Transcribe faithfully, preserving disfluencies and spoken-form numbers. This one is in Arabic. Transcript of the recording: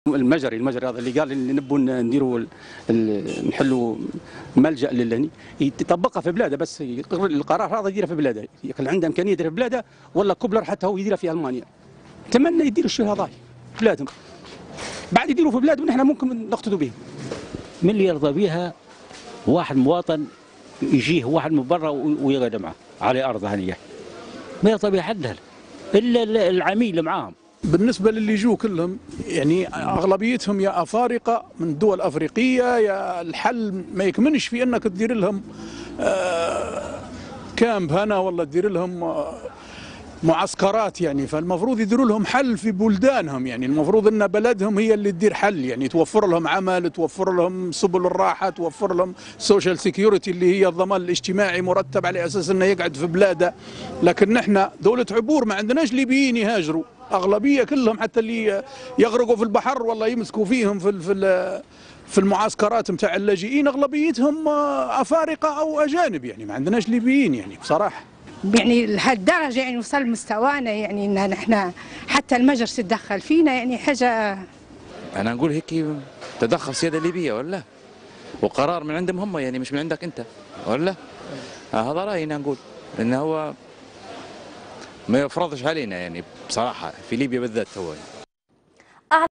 المجري المجري هذا اللي قال اللي نبوا نديروا نحلوا ملجا للهني يطبقها في بلاده، بس القرار هذا يديره في بلاده، يكون عنده امكانيه يديرها في بلاده، ولا كوبلر حتى هو يديرها في المانيا. اتمنى يديروا الشيء هذا في بلادهم، بعد يديروا في بلادهم ونحن ممكن نقتدوا بهم. من اللي يرضى بها واحد مواطن يجيه واحد من برا ويقعد معه على ارض هنيه، ما يرضى بها حد الا العميل اللي معاهم. بالنسبة للي يجوا كلهم يعني أغلبيتهم يا أفارقة من دول أفريقية، يا الحل ما يكمنش في أنك تدير لهم كامب هنا ولا تدير لهم معسكرات يعني، فالمفروض يديروا لهم حل في بلدانهم. يعني المفروض أن بلدهم هي اللي تدير حل، يعني توفر لهم عمل، توفر لهم سبل الراحة، توفر لهم سوشيال سيكيورتي اللي هي الضمان الاجتماعي مرتب على أساس أنه يقعد في بلاده. لكن نحن دولة عبور ما عندناش ليبيين يهاجروا، أغلبية كلهم حتى اللي يغرقوا في البحر والله يمسكوا فيهم في في في المعسكرات نتاع اللاجئين أغلبيتهم أفارقة أو أجانب، يعني ما عندناش ليبيين يعني بصراحة. يعني لهالدرجة يعني وصل مستوانا يعني ان نحن حتى المجلس تدخل فينا، يعني حاجة. أنا نقول هيك تدخل سيادة ليبية ولا؟ وقرار من عندهم هم يعني مش من عندك أنت ولا؟ هذا رأيي أنا نقول إنه هو ما يفرضش علينا يعني بصراحة في ليبيا بالذات هو.